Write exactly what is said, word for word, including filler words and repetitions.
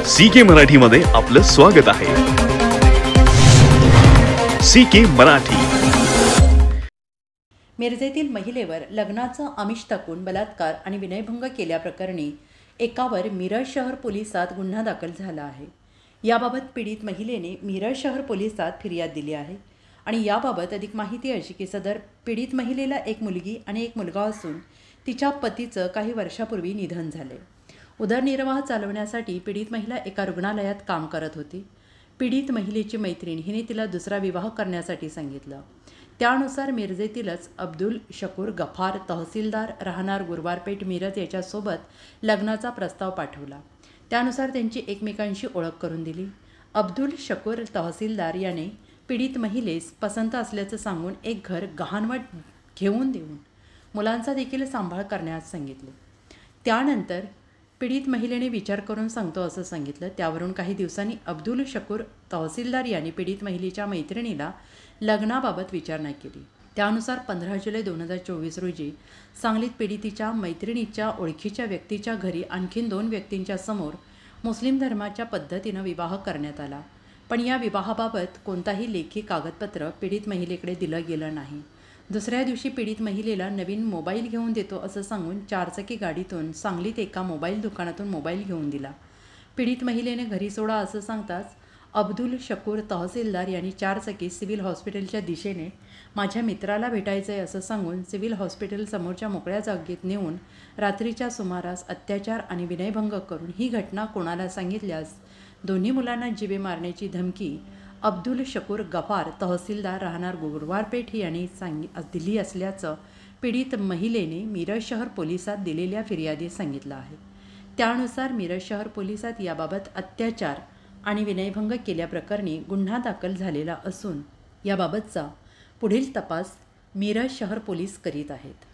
C K Marathi मध्ये आपलं स्वागत आहे। C K Marathi. मिरजेतील महिलेवर लग्नाचं आमिष टाकून बलात्कार आणि विनयभंग केल्याप्रकरणी एकावर मिरज शहर पोलिसात गुन्हा दाखल झाला आहे। याबाबत पीडित महिलेने मिरज शहर पोलिसात फिर्याद दिली आहे आणि याबाबत अधिक माहिती अशी की सदर पीडित महिलेला एक मुलगी आणि एक मुलगा असून तिच्या पतीचं काही वर्षापूर्वी निधन झाले। उदरनिर्वाह चालवण्यासाठी पीडित महिला एका रुग्णालयात काम करत होती। पीडित महिलेची मैत्रीण हिने तिला दुसरा विवाह करण्यासाठी सांगितलं। त्यानुसार मिरजेतीलच अब्दुल शकूर गफार तहसीलदार राहणार गुरुवारपेठ मिरज याच्यासोबत लग्नाचा प्रस्ताव पाठवला। त्यानुसार त्यांची एकमेकांशी ओळख करून दिली। अब्दुल शकूर तहसीलदार याने पीडित महिलेस पसंत असल्याचं सांगून एक घर गहाणवट घेऊन देऊन मुलांचा देखील सांभाळ करण्यास सांगितले। त्यानंतर पीडित महिलेने विचार करून सांगतो असं सांगितलं। त्यावरून काही दिवसांनी अब्दुल शकूर तहसीलदार यांनी पीडित महिलेच्या मैत्रिणीला लग्नाबाबत विचारणा केली। त्यानुसार पंधरा जुलै दोन हजार चोवीस रोजी सांगलीत पीडितीच्या मैत्रिणीच्या ओळखीच्या व्यक्तीच्या घरी आणखीन दोन व्यक्तींच्या समोर मुस्लिम धर्माच्या पद्धतीनं विवाह करण्यात आला, पण या विवाहाबाबत कोणताही लेखी कागदपत्र पीडित महिलेकडे दिलं गेलं नाही। दुसऱ्या दिवशी पीडित महिलेला नवीन मोबाईल घेऊन देतो असं सांगून चारचाकी गाडीतून सांगलीत एका मोबाईल दुकानातून मोबाईल घेऊन दिला। पीडित महिलेने घरी सोडा असं सांगताच अब्दुल शकूर तहसीलदार यांनी चारचाकी सिव्हिल हॉस्पिटलच्या दिशेने माझ्या मित्राला भेटायचं आहे असं सांगून सिव्हिल हॉस्पिटल समोरच्या मोकळ्या जागेत नेऊन रात्रीच्या सुमारास अत्याचार आणि विनयभंग करून ही घटना कोणाला सांगितल्यास दोन्ही मुलांना जीवे मारण्याची धमकी अब्दुल शकूर गफार तहसीलदार राहणार गुरुवारपेठ यांनी सांगि दिली असल्याचं पीडित महिलेने मिरज शहर पोलिसात दिलेल्या फिर्यादीत सांगितलं आहे। त्यानुसार मिरज शहर पोलिसात याबाबत अत्याचार आणि विनयभंग केल्याप्रकरणी गुन्हा दाखल झालेला असून याबाबतचा पुढील तपास मिरज शहर पोलीस करीत आहेत।